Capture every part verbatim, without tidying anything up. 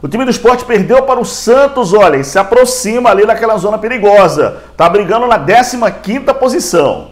O time do Sport perdeu para o Santos, olha, e se aproxima ali naquela zona perigosa. Tá brigando na décima quinta posição.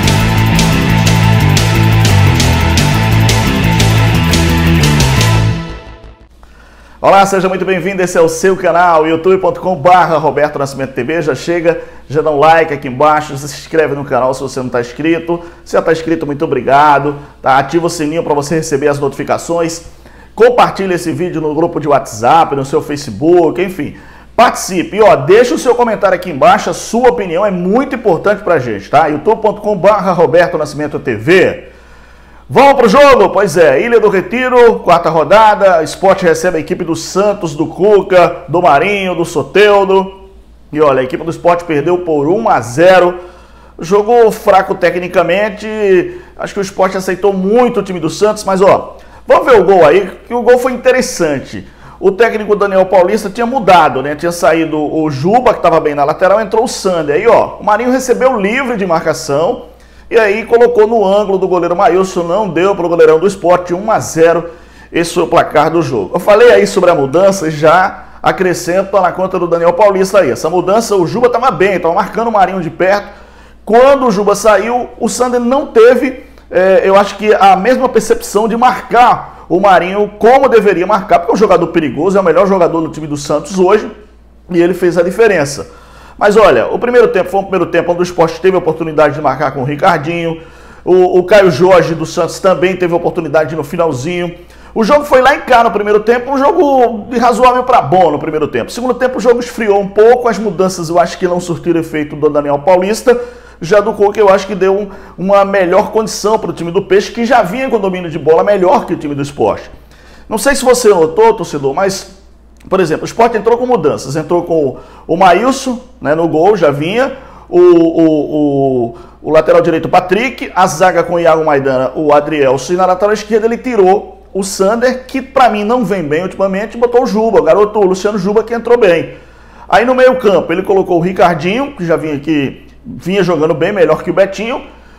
Olá, seja muito bem-vindo, esse é o seu canal, youtube ponto com barra Roberto Nascimento T V. Já chega, já dá um like aqui embaixo, se inscreve no canal se você não está inscrito. Se já está inscrito, muito obrigado. Tá? Ativa o sininho para você receber as notificações. Compartilhe esse vídeo no grupo de WhatsApp, no seu Facebook, enfim. Participe e ó, deixa o seu comentário aqui embaixo, a sua opinião é muito importante pra gente, tá? youtube ponto com barra Roberto Nascimento T V. Vamos pro jogo? Pois é, Ilha do Retiro, quarta rodada, Sport recebe a equipe do Santos, do Cuca, do Marinho, do Soteldo. E olha, a equipe do Sport perdeu por um a zero. Jogou fraco tecnicamente, acho que o Sport aceitou muito o time do Santos, mas ó, vamos ver o gol aí, que o gol foi interessante. O técnico Daniel Paulista tinha mudado, né? Tinha saído o Juba, que estava bem na lateral, entrou o Sander. Aí ó, o Marinho recebeu livre de marcação. E aí colocou no ângulo do goleiro Maílson, não deu para o goleirão do Sport, um a zero, esse foi o placar do jogo. Eu falei aí sobre a mudança, já acrescento na conta do Daniel Paulista aí. Essa mudança, o Juba estava bem, estava marcando o Marinho de perto. Quando o Juba saiu, o Sander não teve, é, eu acho que a mesma percepção de marcar o Marinho como deveria marcar, porque é um jogador perigoso, é o melhor jogador do time do Santos hoje, e ele fez a diferença. Mas olha, o primeiro tempo foi um primeiro tempo onde o Sport teve a oportunidade de marcar com o Ricardinho. O, o Caio Jorge do Santos também teve a oportunidade no finalzinho. O jogo foi lá em cá no primeiro tempo, um jogo de razoável para bom no primeiro tempo. No segundo tempo o jogo esfriou um pouco, as mudanças eu acho que não surtiram efeito do Daniel Paulista. Já do Cuca eu acho que deu um, uma melhor condição para o time do Peixe, que já vinha com domínio de bola melhor que o time do Sport. Não sei se você notou, torcedor, mas... Por exemplo, o Sport entrou com mudanças, entrou com o Maílson, né, no gol, já vinha, o, o, o, o lateral direito Patrick, a zaga com o Iago Maidana, o Adrielson, e na lateral esquerda ele tirou o Sander, que para mim não vem bem ultimamente, e botou o Juba, o garoto o Luciano Juba, que entrou bem. Aí no meio campo ele colocou o Ricardinho, que já vinha aqui, vinha jogando bem, melhor que o Betinho,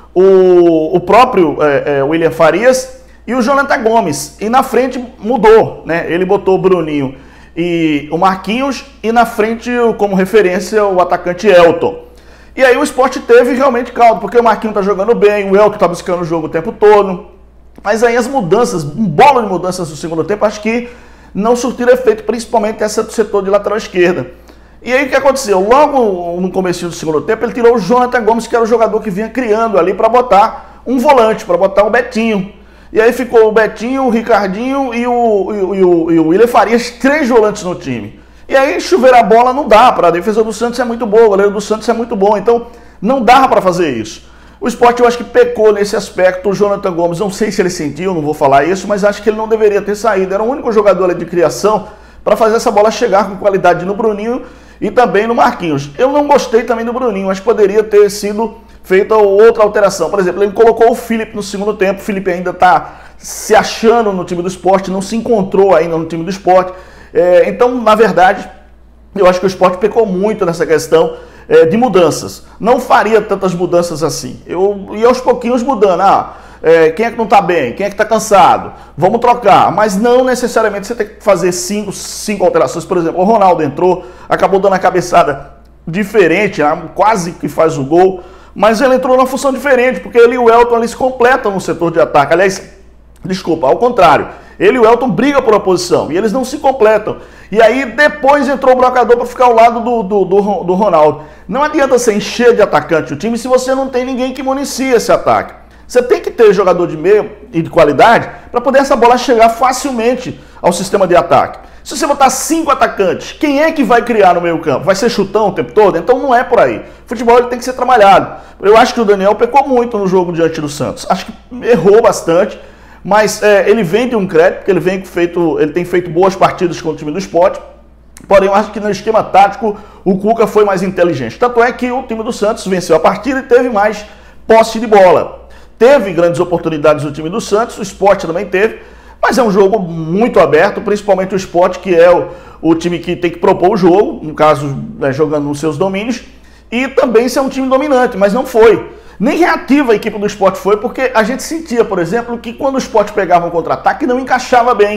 o, o próprio é, é, William Farias e o Jonathan Gomes, e na frente mudou, né, ele botou o Bruninho e o Marquinhos, e na frente, como referência, o atacante Elton. E aí o Sport teve realmente caldo, porque o Marquinhos tá jogando bem, o Elton tá buscando o jogo o tempo todo. Mas aí as mudanças, um bolo de mudanças no segundo tempo, acho que não surtiram efeito, principalmente essa do setor de lateral esquerda. E aí o que aconteceu? Logo no começo do segundo tempo, ele tirou o Jonathan Gomes, que era o jogador que vinha criando ali para botar um volante, para botar o Betinho. E aí ficou o Betinho, o Ricardinho e o, e o, e o, e o William Farias, três volantes no time. E aí chover a bola não dá, para a defesa do Santos é muito boa, o goleiro do Santos é muito bom, então não dá para fazer isso. O Sport eu acho que pecou nesse aspecto, o Jonathan Gomes, não sei se ele sentiu, não vou falar isso, mas acho que ele não deveria ter saído, era o único jogador ali de criação para fazer essa bola chegar com qualidade no Bruninho e também no Marquinhos. Eu não gostei também do Bruninho, mas poderia ter sido feita outra alteração. Por exemplo, ele colocou o Felipe no segundo tempo, o Felipe ainda está se achando no time do Sport, não se encontrou ainda no time do Sport. É, então, na verdade, eu acho que o Sport pecou muito nessa questão é, de mudanças. Não faria tantas mudanças assim. Eu ia aos pouquinhos mudando. Ah, é, quem é que não está bem? Quem é que está cansado? Vamos trocar. Mas não necessariamente você tem que fazer cinco, cinco alterações. Por exemplo, o Ronaldo entrou, acabou dando a cabeçada diferente, quase que faz o gol. Mas ele entrou numa função diferente, porque ele e o Elton ali se completam no setor de ataque. Aliás, desculpa, ao contrário. Ele e o Elton brigam por uma posição e eles não se completam. E aí depois entrou o brocador para ficar ao lado do, do, do, do Ronaldo. Não adianta você encher de atacante o time se você não tem ninguém que municie esse ataque. Você tem que ter jogador de meio e de qualidade para poder essa bola chegar facilmente ao sistema de ataque. Se você botar cinco atacantes, quem é que vai criar no meio campo? Vai ser chutão o tempo todo? Então não é por aí. O futebol ele tem que ser trabalhado. Eu acho que o Daniel pecou muito no jogo diante do Santos. Acho que errou bastante, mas é, ele vem de um crédito, porque ele, vem feito, ele tem feito boas partidas com o time do Sport. Porém, eu acho que no esquema tático o Cuca foi mais inteligente. Tanto é que o time do Santos venceu a partida e teve mais posse de bola. Teve grandes oportunidades no time do Santos, o Sport também teve. Mas é um jogo muito aberto, principalmente o Sport, que é o, o time que tem que propor o jogo, no caso, né, jogando nos seus domínios, e também ser um time dominante, mas não foi. Nem reativa a equipe do Sport foi, porque a gente sentia, por exemplo, que quando o Sport pegava um contra-ataque não encaixava bem.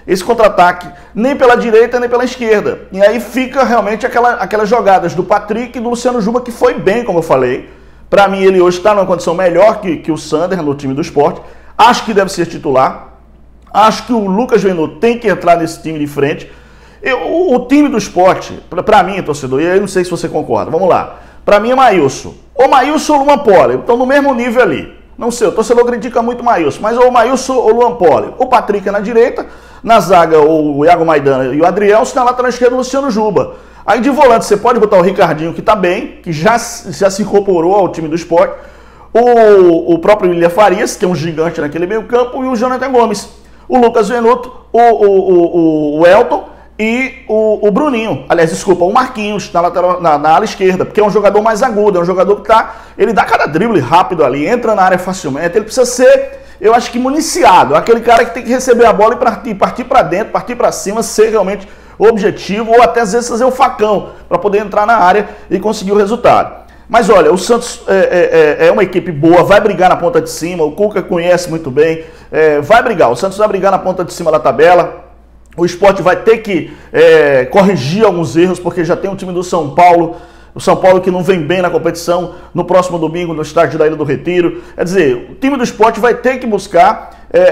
esse contra-ataque nem pela direita nem pela esquerda. E aí fica realmente aquela, aquelas jogadas do Patrick e do Luciano Juba, que foi bem, como eu falei. Para mim, ele hoje está numa condição melhor que, que o Sander no time do Sport. Acho que deve ser titular. Acho que o Lucas Venuto tem que entrar nesse time de frente. Eu, o, o time do Sport, para mim, torcedor, e aí não sei se você concorda, vamos lá. Para mim é Maílson. Ou Maílson ou Luan Poli. Estão no mesmo nível ali. Não sei, o torcedor critica muito o Maílson, mas ou o Maílson ou o Luan Poli. O Patrick é na direita, na zaga o Iago Maidana e o Adriel, na lateral esquerda o Luciano Juba. Aí de volante você pode botar o Ricardinho, que está bem, que já, já se incorporou ao time do Sport. O, o próprio William Farias, que é um gigante naquele meio campo, e o Jonathan Gomes. O Lucas Venuto, o, o, o, o Elton e o, o Bruninho. Aliás, desculpa, o Marquinhos na, lateral, na, na ala esquerda, porque é um jogador mais agudo, é um jogador que tá, ele dá cada drible rápido ali, entra na área facilmente, ele precisa ser, eu acho que municiado, aquele cara que tem que receber a bola e partir, partir para dentro, partir para cima, ser realmente objetivo, ou até às vezes fazer o facão, para poder entrar na área e conseguir o resultado. Mas olha, o Santos é, é, é uma equipe boa, vai brigar na ponta de cima, o Cuca conhece muito bem, é, vai brigar, o Santos vai brigar na ponta de cima da tabela, o Sport vai ter que é, corrigir alguns erros, porque já tem um time do São Paulo, o São Paulo que não vem bem na competição, no próximo domingo no estádio da Ilha do Retiro. Quer dizer, o time do Sport vai ter que buscar é, é,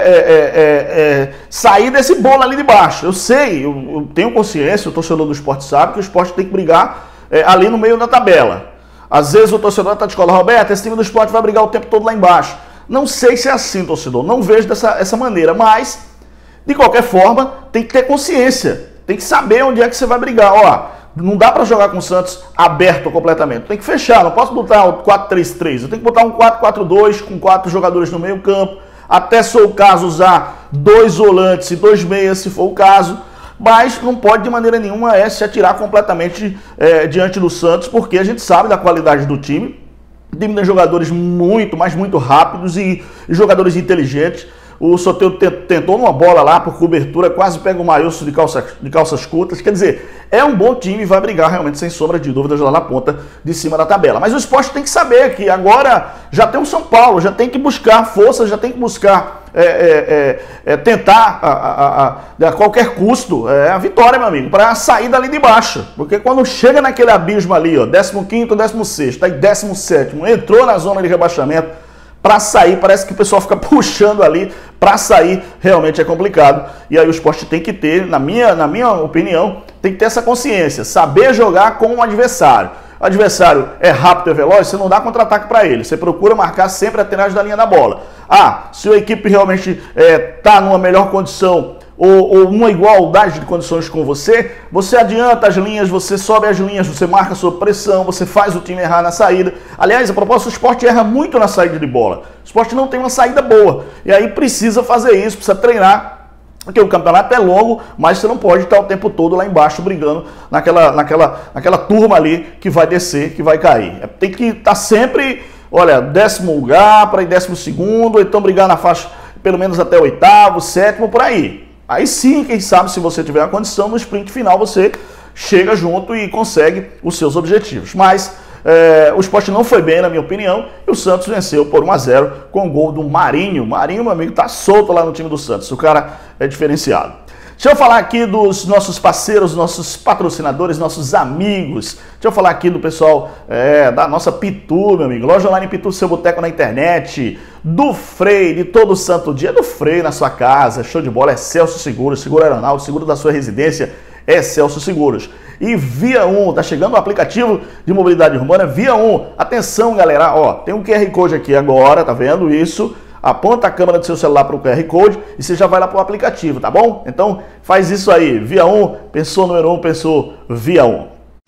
é, é, sair desse bolo ali de baixo. Eu sei, eu, eu tenho consciência, o torcedor do Sport sabe que o Sport tem que brigar é, ali no meio da tabela. Às vezes o torcedor está de escola, Roberto, esse time do Sport vai brigar o tempo todo lá embaixo. Não sei se é assim, torcedor, não vejo dessa essa maneira, mas, de qualquer forma, tem que ter consciência, tem que saber onde é que você vai brigar. Ó, não dá para jogar com o Santos aberto completamente, tem que fechar, não posso botar o quatro três três, eu tenho que botar um quatro quatro dois com quatro jogadores no meio campo, até se for o caso usar dois volantes e dois meias, se for o caso. Mas não pode de maneira nenhuma é, se atirar completamente é, diante do Santos, porque a gente sabe da qualidade do time. O time tem jogadores muito, mas muito rápidos e, e jogadores inteligentes. O Soteldo tentou numa bola lá por cobertura, quase pega o Maílson de, calça, de calças curtas. Quer dizer, é um bom time e vai brigar realmente, sem sombra de dúvidas, lá na ponta de cima da tabela. Mas o Sport tem que saber que agora já tem o São Paulo, já tem que buscar força, já tem que buscar é, é, é, tentar a, a, a, a qualquer custo é, a vitória, meu amigo, para sair dali de baixo. Porque quando chega naquele abismo ali, ó, décimo quinto, décimo sexto, aí décimo sétimo, entrou na zona de rebaixamento, para sair, parece que o pessoal fica puxando ali, para sair realmente é complicado. E aí o Sport tem que ter, na minha, na minha opinião, tem que ter essa consciência, saber jogar com o adversário. O adversário é rápido e veloz, você não dá contra-ataque para ele, você procura marcar sempre a atrás da linha da bola. Ah, se a equipe realmente está é, numa melhor condição ou, ou uma igualdade de condições com você, você adianta as linhas, você sobe as linhas, você marca a sua pressão, você faz o time errar na saída. Aliás, a propósito, o Sport erra muito na saída de bola. O Sport não tem uma saída boa. E aí precisa fazer isso, precisa treinar. Porque o campeonato é longo, mas você não pode estar o tempo todo lá embaixo brigando naquela, naquela, naquela turma ali que vai descer, que vai cair. Tem que estar sempre, olha, décimo lugar para ir décimo segundo, ou então brigar na faixa pelo menos até oitavo, sétimo, por aí. Aí sim, quem sabe, se você tiver a condição, no sprint final você chega junto e consegue os seus objetivos. Mas é, o Sport não foi bem, na minha opinião, e o Santos venceu por um a zero com o gol do Marinho. Marinho, meu amigo, tá solto lá no time do Santos. O cara é diferenciado. Deixa eu falar aqui dos nossos parceiros, nossos patrocinadores, nossos amigos. Deixa eu falar aqui do pessoal é, da nossa Pitu, meu amigo. Loja online Pitu, seu boteco na internet. Do Frei, de todo santo dia. Do Frei na sua casa. Show de bola. É Celso Seguros, seguro aeronáutico, seguro da sua residência. É Celso Seguros. E Via um, tá chegando o aplicativo de mobilidade urbana Via um. Atenção, galera, ó, tem um Q R Code aqui agora, tá vendo isso? Aponta a câmera do seu celular para o Q R Code e você já vai lá para o aplicativo, tá bom? Então faz isso aí, Via um, pensou número um, pensou Via um.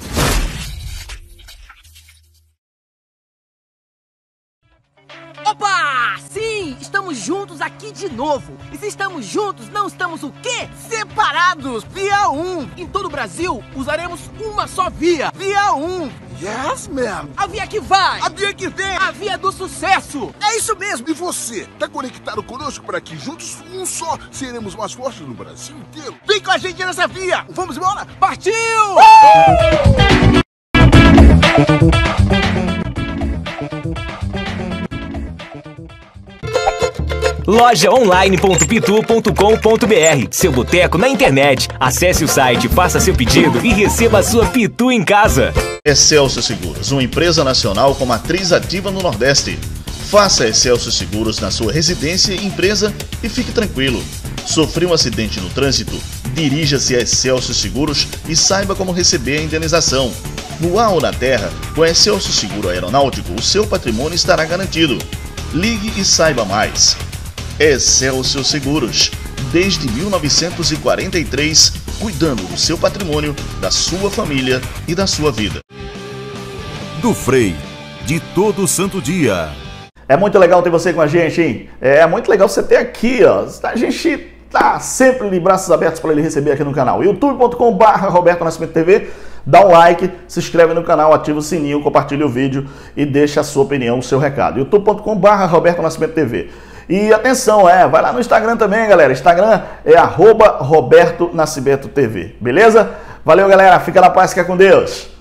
Opa! Sim, estamos juntos aqui de novo. E se estamos juntos, não estamos o quê? Separados! Via um! Em todo o Brasil, usaremos uma só via. Via um! Yes, ma'am! A via que vai! A via que vem! A via do sucesso! É isso mesmo! E você? Tá conectado conosco para que juntos, um só, seremos mais fortes no Brasil inteiro? Vem com a gente nessa via! Vamos embora? Partiu! loja online ponto pitu ponto com ponto br. Seu boteco na internet. Acesse o site, faça seu pedido e receba a sua Pitu em casa. Excelsior Seguros, uma empresa nacional com matriz ativa no Nordeste. Faça Excelsior Seguros na sua residência e empresa e fique tranquilo. Sofreu um acidente no trânsito? Dirija-se a Excelsior Seguros e saiba como receber a indenização. No ar ou na terra, com Excelsior Seguro Aeronáutico, o seu patrimônio estará garantido. Ligue e saiba mais. Excelsior Seguros, desde mil novecentos e quarenta e três, cuidando do seu patrimônio, da sua família e da sua vida. Do Frei, de todo santo dia. É muito legal ter você com a gente, hein? É muito legal você ter aqui, ó. A gente tá sempre de braços abertos para ele receber aqui no canal. youtube ponto com barra Roberto Nascimento T V. Dá um like, se inscreve no canal, ativa o sininho, compartilha o vídeo e deixa a sua opinião, o seu recado. youtube ponto com barra Roberto Nascimento T V. E atenção, é, vai lá no Instagram também, galera. Instagram é arroba Roberto Nascimento T V, beleza? Valeu, galera. Fica na paz, fica com Deus.